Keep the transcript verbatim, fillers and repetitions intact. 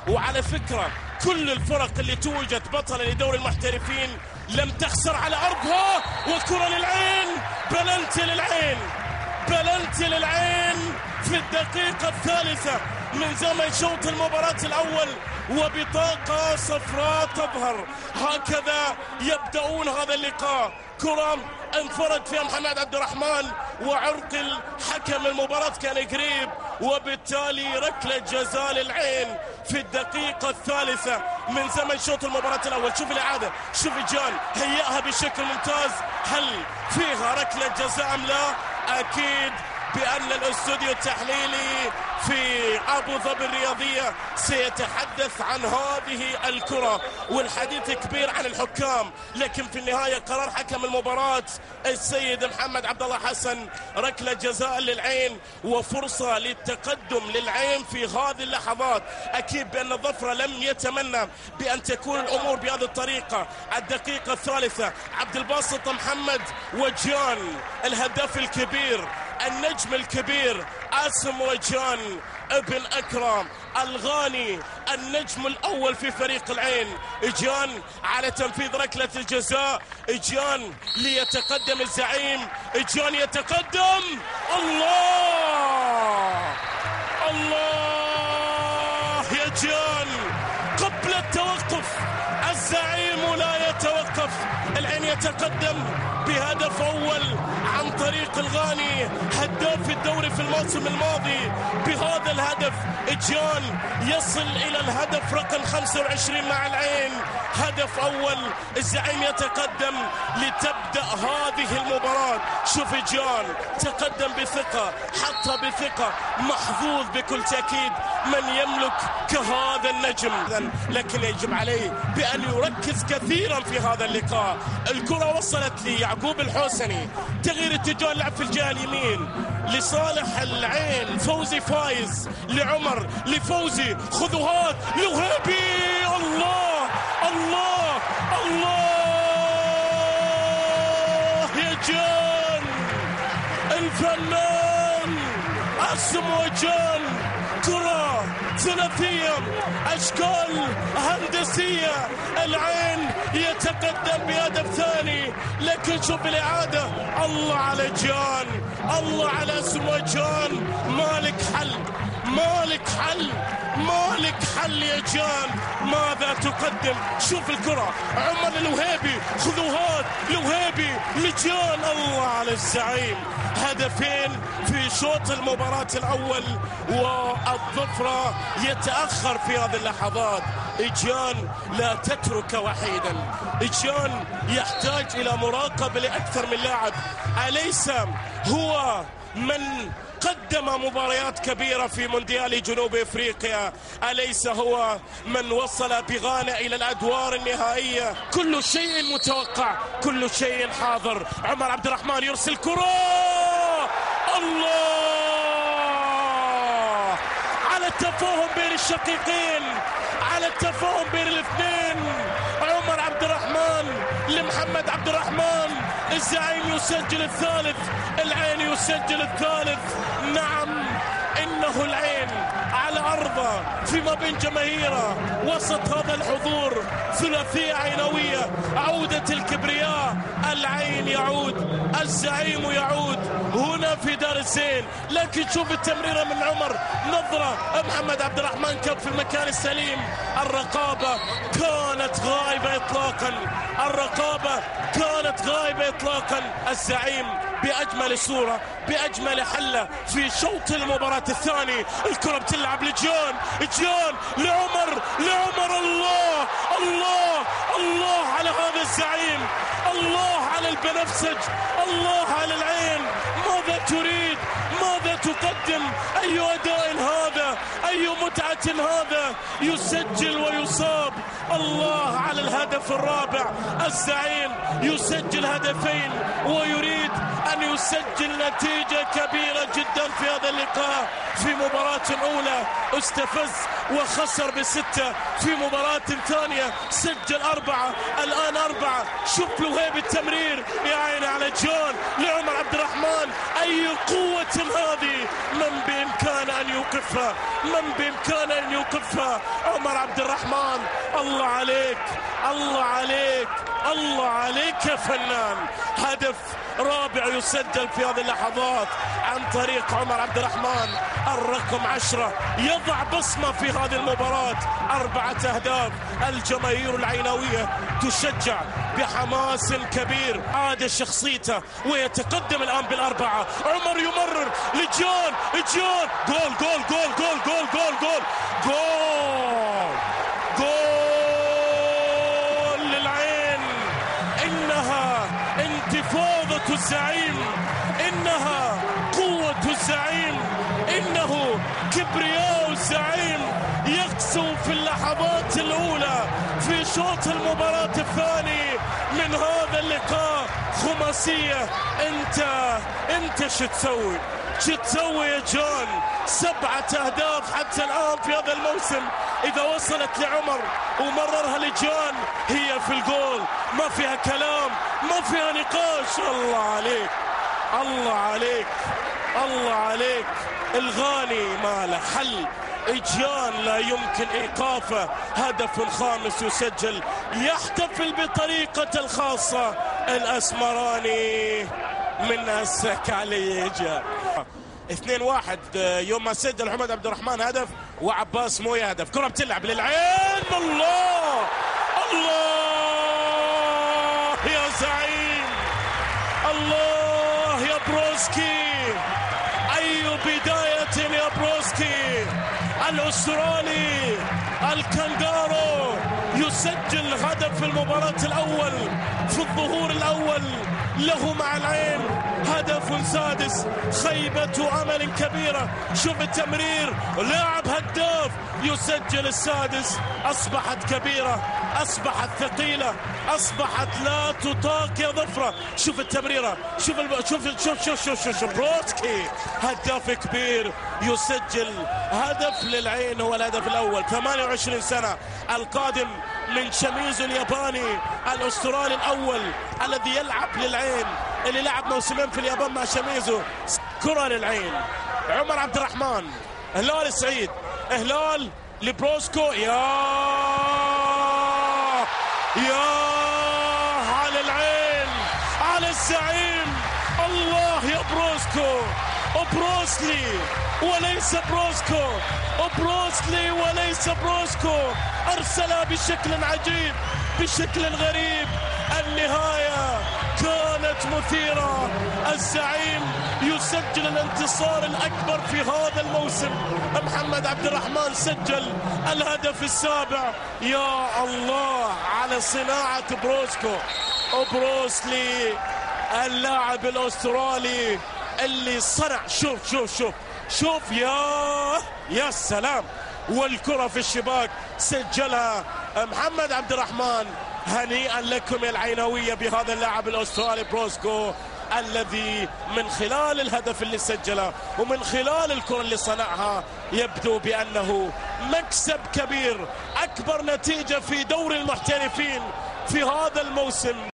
وعلى فكرة كل الفرق اللي توجت بطلة لدوري المحترفين لم تخسر على أرضها. والكرة للعين، بلنتي للعين، بلنتي للعين في الدقيقة الثالثة من زمن شوط المباراة الأول، وبطاقة صفراء تظهر. هكذا يبدأون هذا اللقاء. كرة انفرد فيها محمد عبد الرحمن وعرقل حكم المباراة كان قريب، وبالتالي ركلة جزاء للعين في الدقيقة الثالثة من زمن شوط المباراة الأول. شوف الإعادة، شوف جان هيئها بشكل ممتاز. هل فيها ركلة جزاء أم لا؟ أكيد بأن الاستوديو التحليلي في أبو ظبي الرياضية سيتحدث عن هذه الكرة، والحديث كبير عن الحكام، لكن في النهاية قرار حكم المباراة السيد محمد عبد الله حسن ركلة جزاء للعين وفرصة للتقدم للعين في هذه اللحظات. أكيد بأن الظفرة لم يتمنى بأن تكون الأمور بهذه الطريقة. الدقيقة الثالثة عبد الباسط محمد وجان الهداف الكبير، النجم الكبير آسم وجان ابن أكرم الغاني، النجم الأول في فريق العين. جان على تنفيذ ركلة الجزاء، جان ليتقدم الزعيم، جان يتقدم. الله الله يا جان، قبل التوقف الزعيم لا يتوقف. العين يتقدم بهدف أول عن طريق الغاني هداف الدوري في الموسم الماضي. بهذا الهدف جان يصل إلى الهدف رقم خمسة وعشرين مع العين، هدف أول. الزعيم يتقدم لتبدأ هذه المباراة. شوف جان تقدم بثقة، حتى بثقة، محظوظ بكل تأكيد من يملك كهذا النجم، لكن يجب عليه بأن يركز كثيرا في هذا اللقاء. الكرة وصلت ليعقوب الحوسني، تغيير اتجاه اللعب في الجهة اليمين لصالح العين. فوزي فايز لعمر لفوزي، خذوهات لوهيبي. الله الله الله يا جان الفنان آسم وجان. كرة ثلاثية، أشكال هندسية. العين يتقدم بهدف ثاني، لكن شوف الإعادة. الله على جان، الله على آسم وجان. مالك حل، مالك حل، مالك حل يا جان. ماذا تقدم؟ شوف الكرة، عمر الوهيبي، خذوهات لوهيبي لجان. الله على الزعيم، هدفين في شوط المباراة الأول، والظفرة يتأخر في هذه اللحظات. جان لا تترك وحيدا، جان يحتاج إلى مراقبة لأكثر من لاعب. أليس هو من قدم مباريات كبيرة في مونديال جنوب افريقيا؟ أليس هو من وصل بغانا الى الادوار النهائية؟ كل شيء متوقع، كل شيء حاضر. عمر عبد الرحمن يرسل كرة، الله على التفاهم بين الشقيقين، على التفاهم بين الاثنين. عمر عبد الرحمن لمحمد عبد الرحمن، الزعيم يسجل الثالث، العين يسجل الثالث. نعم، إنه العين على أرضه فيما بين جماهيره وسط هذا الحضور. ثلاثية عينوية، عودة الكبرياء. العين يعود، الزعيم يعود هنا في دار الزين. لكن شوف التمريرة من عمر، نظرة. محمد عبد الرحمن كان في المكان السليم. الرقابة كانت غائبة إطلاقا، الرقابة كانت غائبة إطلاقا. الزعيم بأجمل صورة، بأجمل حلة في شوط المباراة الثاني. الكرة بتلعب لجان، جان لعمر، لعمر. الله الله الله على هذا الزعيم، الله على البنفسج، الله على العين. ماذا تريد؟ ماذا تقدم؟ أي أداء هذا؟ أي متعة هذا؟ يسجل ويصاب الله على الهدف الرابع. الزعيم يسجل هدفين ويريد أن يسجل نتيجة كبيرة جدا في هذا اللقاء. في مباراة أولى استفز وخسر بستة، في مباراة ثانية سجل أربعة، الآن أربعة. شوف له هيبة التمرير، يا عيني على جون لعمر عبد الرحمن. أي قوة هذه، من بإمكانه أن يوقفها، من بإمكانه أن يوقفها عمر عبد الرحمن. الله عليك، الله عليك، الله عليك يا فنان. هدف رابع يسجل في هذه اللحظات عن طريق عمر عبد الرحمن، الرقم عشرة يضع بصمة في هذه المباراة. أربعة أهداف. الجماهير العيناوية تشجع بحماس كبير، عاد شخصيته ويتقدم الآن بالأربعة. عمر يمرر لجون، جون، جول جول جول جول جول جول جول جول جول للعين. إنها انتفاضة الزعيم، إنها قوة الزعيم، إنه كبرياء الزعيم يقسو في اللحظات الأولى في شوط المباراة الثاني من هذا اللقاء. خماسية. انت انت شو تسوي؟ شو تسوي يا جون؟ سبعة أهداف حتى الآن في هذا الموسم. إذا وصلت لعمر ومررها لجون هي في الجول، ما فيها كلام، ما فيها نقاش. الله عليك، الله عليك، الله عليك. الغاني ما له حل، إجيان لا يمكن إيقافه. هدف خامس يسجل، يحتفل بطريقة الخاصة الأسمراني من السك عليه. إجا اثنين واحد يوم ما سجل محمد عبد الرحمن هدف وعباس مويه هدف. كرة بتلعب للعين. الله الله يا زعيم، الله يا بروسكي. أي بداية يا بروسكي. الأسترالي الكانجارو يسجل هدف في المباراة الأول في الظهور الأول له مع العين. هدف سادس، خيبة أمل كبيرة. شوف التمرير، لاعب هداف يسجل السادس. أصبحت كبيرة، أصبحت ثقيلة، أصبحت لا تطاق يا ظفرة. شوف التمريرة، شوف الب... شوف شوف شوف شوف, شوف, شوف. بروسكي هداف كبير يسجل هدف للعين، هو الهدف الأول. ثمانية وعشرين سنة، القادم من شميزو الياباني، الأسترالي الأول الذي يلعب للعين، اللي لعب موسمين في اليابان مع شميزو. كرة للعين، عمر عبد الرحمن. هلال سعيد، هلال لبروسكو. يا يا على العين، على الزعيم. الله يا بروسكو، بروسلي وليس بروسكو، بروسلي وليس بروسكو. أرسلها بشكل عجيب، بشكل غريب. النهاية كانت مثيرة. الزعيم يسجل الانتصار الأكبر في هذا الموسم. محمد عبد الرحمن سجل الهدف السابع. يا الله على صناعة بروسكو. وبروسلي اللاعب الأسترالي اللي صنع. شوف شوف شوف شوف يا يا سلام. والكرة في الشباك سجلها محمد عبد الرحمن. هنيئا لكم يا العيناوية بهذا اللاعب الأسترالي بروسكو، الذي من خلال الهدف اللي سجله ومن خلال الكرة اللي صنعها يبدو بأنه مكسب كبير. أكبر نتيجة في دوري المحترفين في هذا الموسم.